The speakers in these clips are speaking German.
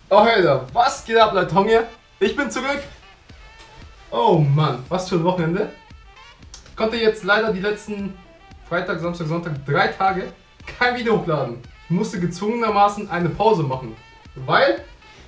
Oh Alter, was geht ab, Leute? Hier? Ich bin zurück. Oh Mann, was für ein Wochenende. Konnte jetzt leider die letzten Freitag, Samstag, Sonntag 3 Tage kein Video hochladen. Ich musste gezwungenermaßen eine Pause machen, weil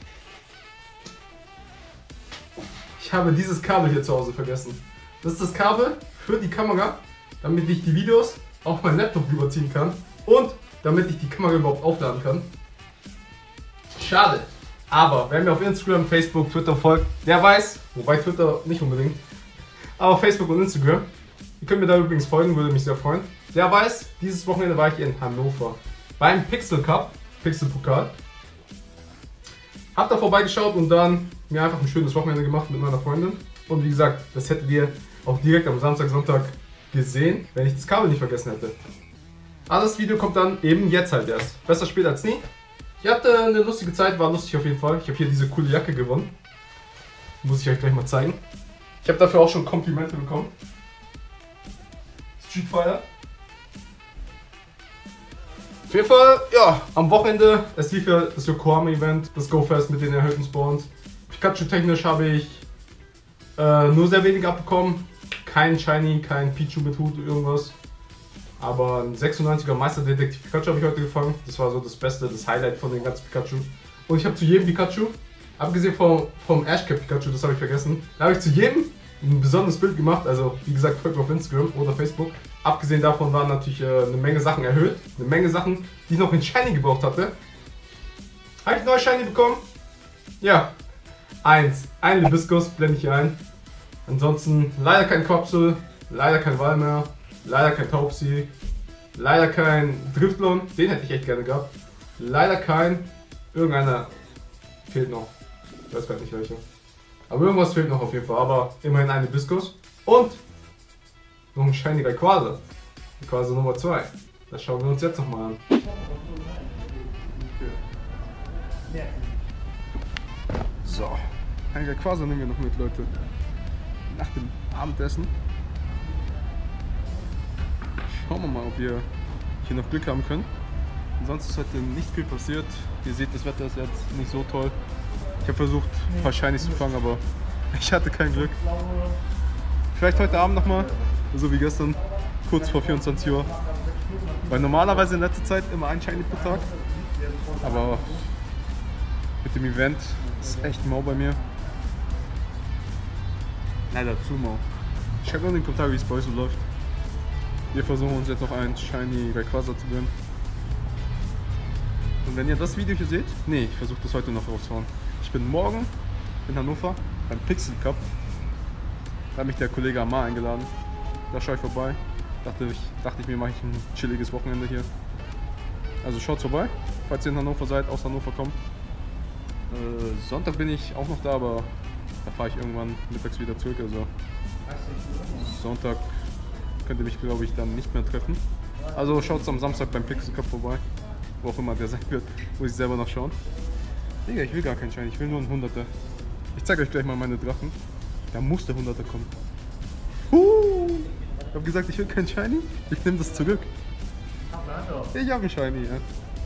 ich habe dieses Kabel hier zu Hause vergessen. Das ist das Kabel für die Kamera, damit ich die Videos auf meinen Laptop rüberziehen kann und damit ich die Kamera überhaupt aufladen kann. Schade. Aber wer mir auf Instagram, Facebook, Twitter folgt, der weiß, wobei Twitter nicht unbedingt, aber Facebook und Instagram, ihr könnt mir da übrigens folgen, würde mich sehr freuen. Der weiß, dieses Wochenende war ich in Hannover beim Pixel Cup, Pixel Pokal. Hab da vorbeigeschaut und dann mir einfach ein schönes Wochenende gemacht mit meiner Freundin. Und wie gesagt, das hättet ihr auch direkt am Samstag, Sonntag gesehen, wenn ich das Kabel nicht vergessen hätte. Aber das Video kommt dann eben jetzt halt erst. Besser spät als nie. Ich hatte eine lustige Zeit, war lustig auf jeden Fall. Ich habe hier diese coole Jacke gewonnen. Muss ich euch gleich mal zeigen. Ich habe dafür auch schon Komplimente bekommen. Street Fighter. Auf jeden Fall, ja, am Wochenende, es lief ja das Yokohama-Event, das Go-Fest mit den erhöhten Spawns. Pikachu-technisch habe ich nur sehr wenig abbekommen. Kein Shiny, kein Pichu mit Hut, irgendwas. Aber ein 96er Meisterdetektiv Pikachu habe ich heute gefangen. Das war so das Beste, das Highlight von den ganzen Pikachu. Und ich habe zu jedem Pikachu, abgesehen vom Ashcap Pikachu, das habe ich vergessen, da habe ich zu jedem ein besonderes Bild gemacht. Also wie gesagt, folgt mir auf Instagram oder Facebook. Abgesehen davon waren natürlich eine Menge Sachen erhöht. Eine Menge Sachen, die ich noch in Shiny gebraucht hatte. Habe ich neue Shiny bekommen? Ja. Ein Libiscus blende ich hier ein. Ansonsten leider kein Quapsel, leider kein Walmer. Leider kein Taubsi, leider kein Driftlon, den hätte ich echt gerne gehabt. Leider kein, irgendeiner fehlt noch, ich weiß gerade nicht welcher. Aber irgendwas fehlt noch auf jeden Fall, aber immerhin ein Hibiscus. Und noch ein Shiny Rayquaza, Rayquaza Nummer 2. Das schauen wir uns jetzt nochmal an. So, ein Rayquaza nehmen wir noch mit, Leute. Nach dem Abendessen. Schauen wir mal, ob wir hier noch Glück haben können. Ansonsten ist heute nicht viel passiert. Ihr seht, das Wetter ist jetzt nicht so toll. Ich habe versucht, ein paar Shinies zu fangen, aber ich hatte kein Glück. Vielleicht heute Abend nochmal, so wie gestern, kurz vor 24 Uhr. Weil normalerweise in letzter Zeit immer ein Shiny pro Tag. Aber mit dem Event ist echt mau bei mir. Leider zu mau. Schreibt in den Kommentaren, wie es bei euch so läuft. Wir versuchen uns jetzt noch einen Shiny Rayquaza zu gönnen. Und wenn ihr das Video hier seht, nee, ich versuche das heute noch rauszuhauen. Ich bin morgen in Hannover beim Pixel Cup. Da hat mich der Kollege Amar eingeladen. Da schaue ich vorbei. Dachte ich mir, mache ich ein chilliges Wochenende hier. Also schaut vorbei, falls ihr in Hannover seid, aus Hannover kommt. Sonntag bin ich auch noch da, aber da fahre ich irgendwann mittags wieder zurück. Also Sonntag könnt ihr mich, glaube ich, dann nicht mehr treffen. Also schaut am Samstag beim Pixel Cup vorbei. Wo auch immer der sein wird, muss ich selber noch schauen. Digga, ich will gar keinen Schein, ich will nur einen 100er. Ich zeige euch gleich mal meine Drachen. Da muss der 100er kommen. Ich habe gesagt, ich will keinen Shiny. Ich nehme das zurück. Ich habe einen Shiny, ja.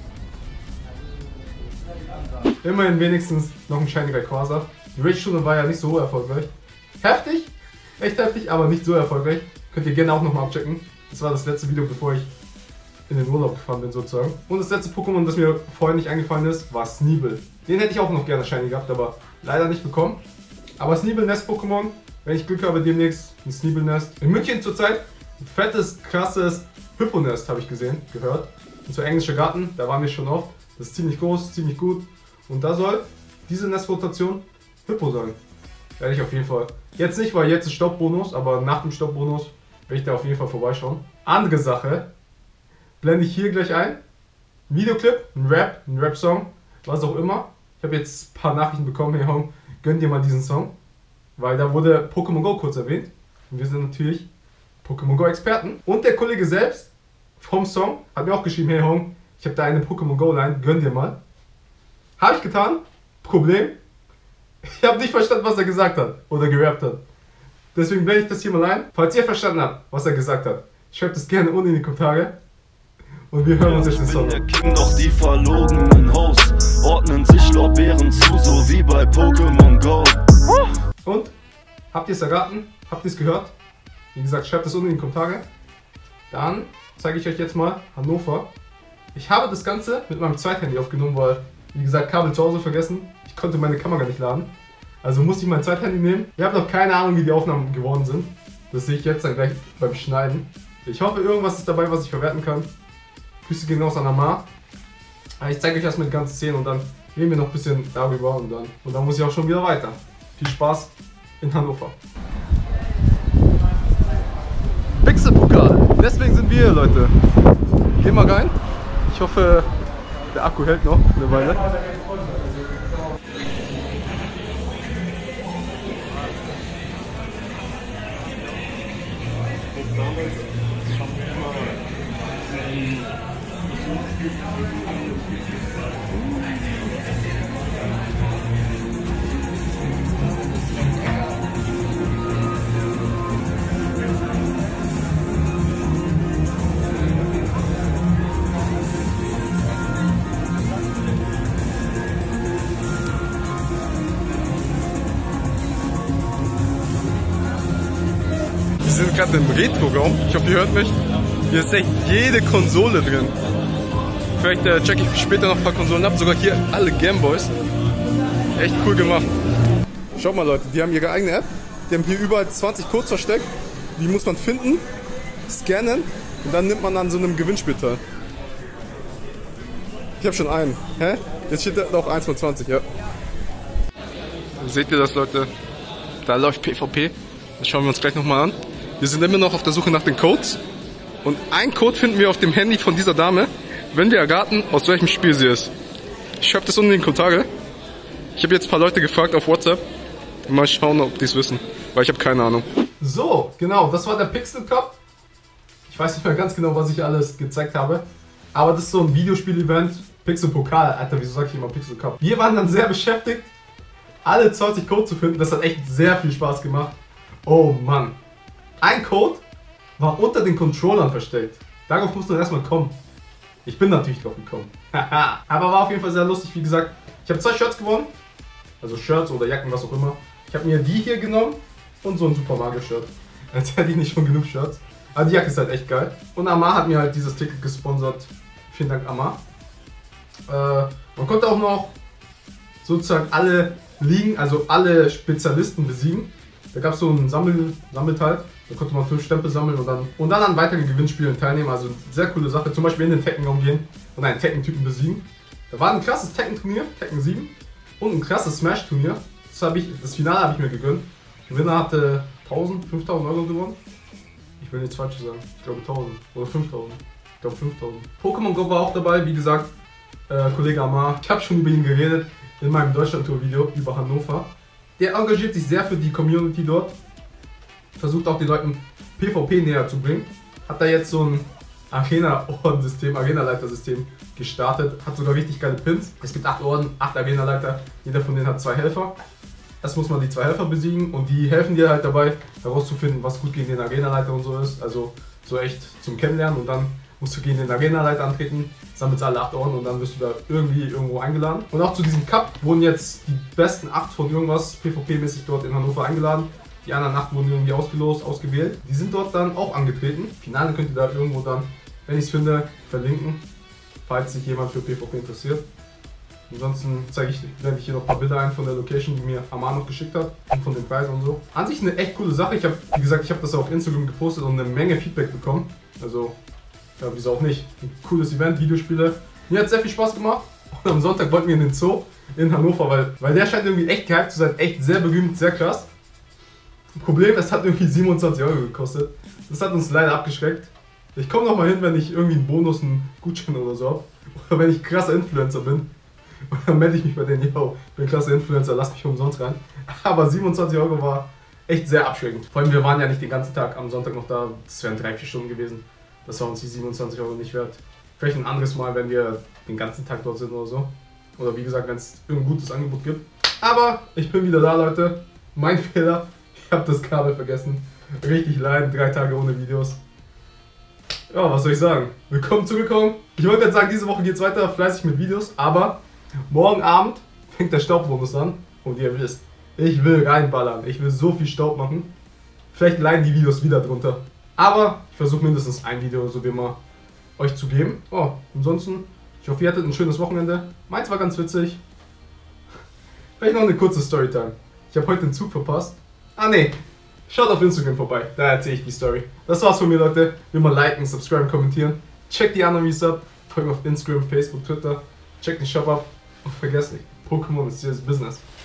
Immerhin wenigstens noch ein Shiny Rayquaza. Die Raid-Stunde war ja nicht so erfolgreich. Heftig, echt heftig, aber nicht so erfolgreich. Könnt ihr gerne auch nochmal abchecken. Das war das letzte Video, bevor ich in den Urlaub gefahren bin sozusagen. Und das letzte Pokémon, das mir vorher nicht eingefallen ist, war Sneebel. Den hätte ich auch noch gerne Shiny gehabt, aber leider nicht bekommen. Aber Sneebel-Nest-Pokémon, wenn ich Glück habe, demnächst ein Sneebel-Nest. In München zurzeit ein fettes, krasses Hippo-Nest habe ich gesehen, gehört. Und so englischer Garten, da waren wir schon oft. Das ist ziemlich groß, ziemlich gut. Und da soll diese Nestrotation Hippo sein. Werde ich auf jeden Fall. Jetzt nicht, weil jetzt ist Staubbonus, aber nach dem Staubbonus werde ich da auf jeden Fall vorbeischauen. Andere Sache, blende ich hier gleich ein. Videoclip, ein Rap-Song, was auch immer. Ich habe jetzt ein paar Nachrichten bekommen, hey Hong, gönn dir mal diesen Song. Weil da wurde Pokémon Go kurz erwähnt. Und wir sind natürlich Pokémon Go Experten. Und der Kollege selbst vom Song hat mir auch geschrieben, hey Hong, ich habe da eine Pokémon Go Line, gönn dir mal. Habe ich getan. Problem, ich habe nicht verstanden, was er gesagt hat oder gerappt hat. Deswegen blende ich das hier mal ein. Falls ihr verstanden habt, was er gesagt hat, schreibt es gerne unten in die Kommentare. Und wir hören uns jetzt den Song. Ich bin der King, doch die verlogenen Hosts. ordnen sich Lorbeeren zu, so wie bei Pokémon Go. Und? Habt ihr es erraten? Habt ihr es gehört? Wie gesagt, schreibt es unten in die Kommentare. Dann zeige ich euch jetzt mal Hannover. Ich habe das Ganze mit meinem Zweithandy aufgenommen, weil, wie gesagt, Kabel zu Hause vergessen. Ich konnte meine Kamera nicht laden. Also musste ich mein Zweithandy nehmen. Ich habe noch keine Ahnung, wie die Aufnahmen geworden sind. Das sehe ich jetzt dann gleich beim Schneiden. Ich hoffe, irgendwas ist dabei, was ich verwerten kann. Grüße gehen raus an Amar. Ich zeige euch erstmal die ganze Szene und dann reden wir noch ein bisschen darüber und dann muss ich auch schon wieder weiter. Viel Spaß in Hannover. Pixelpokal, deswegen sind wir hier, Leute. Gehen wir rein. Ich hoffe, der Akku hält noch eine Weile. Wir sind gerade im Retro-Raum. Ich hoffe, ihr hört mich. Hier ist echt jede Konsole drin. Vielleicht checke ich später noch ein paar Konsolen ab. Sogar hier alle Gameboys. Echt cool gemacht. Schaut mal, Leute, die haben ihre eigene App. Die haben hier überall 20 Codes versteckt. Die muss man finden, scannen und dann nimmt man an so einem Gewinnspiel teil. Ich habe schon einen. Hä? Jetzt steht da noch 1 von 20, ja. Seht ihr das, Leute? Da läuft PvP. Das schauen wir uns gleich nochmal an. Wir sind immer noch auf der Suche nach den Codes. Und einen Code finden wir auf dem Handy von dieser Dame, wenn wir erraten, aus welchem Spiel sie ist. Ich schreibe das unten in die Kommentare. Ich habe jetzt ein paar Leute gefragt auf WhatsApp. Mal schauen, ob die es wissen. Weil ich habe keine Ahnung. So, genau, das war der Pixel Cup. Ich weiß nicht mehr ganz genau, was ich alles gezeigt habe. Aber das ist so ein Videospiel-Event. Pixel Pokal, Alter, wieso sag ich immer Pixel Cup? Wir waren dann sehr beschäftigt, alle 20 Codes zu finden. Das hat echt sehr viel Spaß gemacht. Oh Mann. Ein Code war unter den Controllern versteckt. Darauf musst du erstmal kommen. Ich bin natürlich drauf gekommen. Aber war auf jeden Fall sehr lustig. Wie gesagt, ich habe 2 Shirts gewonnen. Also Shirts oder Jacken, was auch immer. Ich habe mir die hier genommen und so ein Super Mario Shirt. Jetzt hätte ich nicht schon genug Shirts. Aber die Jacke ist halt echt geil. Und Amar hat mir halt dieses Ticket gesponsert. Vielen Dank, Amar. Man konnte auch noch sozusagen alle Ligen, also alle Spezialisten besiegen. Da gab es so einen Sammelteil. Da konnte man 5 Stempel sammeln und dann an weiteren Gewinnspielen teilnehmen. Also sehr coole Sache. Zum Beispiel in den Tekken-Raum gehen und einen Tekken-Typen besiegen. Da war ein krasses Tekken-Turnier, Tekken 7. Und ein krasses Smash-Turnier. Das Finale habe ich mir gegönnt. Der Gewinner hatte 5.000 Euro gewonnen. Ich will nichts Falsches sagen. Ich glaube 1.000 oder 5.000. Ich glaube 5.000. Pokémon Go war auch dabei, wie gesagt. Kollege Amar. Ich habe schon über ihn geredet in meinem Deutschland-Tour-Video über Hannover. Der engagiert sich sehr für die Community dort. Versucht auch den Leuten PvP näher zu bringen. Hat da jetzt so ein Arena-Orden-System, Arena-Leiter-System gestartet. Hat sogar richtig geile Pins. Es gibt 8 Orden, 8 Arena-Leiter. Jeder von denen hat 2 Helfer. Erst muss man die 2 Helfer besiegen und die helfen dir halt dabei herauszufinden, was gut gegen den Arena-Leiter und so ist. Also so echt zum Kennenlernen und dann musst du gegen den Arena-Leiter antreten, sammelst alle 8 Orden und dann wirst du da irgendwo eingeladen. Und auch zu diesem Cup wurden jetzt die besten 8 von irgendwas PvP-mäßig dort in Hannover eingeladen. Die anderen 8 wurden irgendwie ausgelost, ausgewählt. Die sind dort dann auch angetreten. Finale könnt ihr da irgendwo dann, wenn ich es finde, verlinken, falls sich jemand für PvP interessiert. Ansonsten blende ich hier noch ein paar Bilder ein von der Location, die mir Amar noch geschickt hat und von den Preisen und so. An sich eine echt coole Sache. Ich habe, wie gesagt, das auf Instagram gepostet und eine Menge Feedback bekommen. Also, ja, wieso auch nicht. Ein cooles Event, Videospiele. Mir hat sehr viel Spaß gemacht. Und am Sonntag wollten wir in den Zoo in Hannover, weil der scheint irgendwie echt gehypt zu sein. Echt sehr berühmt, sehr krass. Problem, es hat irgendwie 27 Euro gekostet. Das hat uns leider abgeschreckt. Ich komme noch mal hin, wenn ich irgendwie einen Bonus, einen Gutschein oder so habe. Oder wenn ich krasser Influencer bin. Und dann melde ich mich bei denen, yo, ich bin krasser Influencer, lass mich umsonst rein. Aber 27 Euro war echt sehr abschreckend. Vor allem, wir waren ja nicht den ganzen Tag am Sonntag noch da. Das wären 3-4 Stunden gewesen. Das war uns die 27 Euro nicht wert. Vielleicht ein anderes Mal, wenn wir den ganzen Tag dort sind oder so. Oder wie gesagt, wenn es irgendein gutes Angebot gibt. Aber ich bin wieder da, Leute. Mein Fehler. Ich habe das Kabel vergessen. Richtig leiden, 3 Tage ohne Videos. Ja, was soll ich sagen? Willkommen zurückgekommen. Ich wollte jetzt sagen, diese Woche geht es weiter fleißig mit Videos, aber Morgen Abend fängt der Staubmodus an und ihr wisst, ich will reinballern, ich will so viel Staub machen. Vielleicht leiden die Videos wieder drunter. Aber ich versuche mindestens ein Video so wie immer euch zu geben. Oh, ansonsten, ich hoffe ihr hattet ein schönes Wochenende. Meins war ganz witzig. Vielleicht noch eine kurze Storytime. Ich habe heute den Zug verpasst. Ah ne, schaut auf Instagram vorbei, da erzähle ich die Story. Das war's von mir, Leute. Wie immer liken, subscriben, kommentieren. Checkt die anderen Videos ab. Folgt mir auf Instagram, Facebook, Twitter. Checkt den Shop ab. Und vergesst nicht, Pokémon ist serious Business.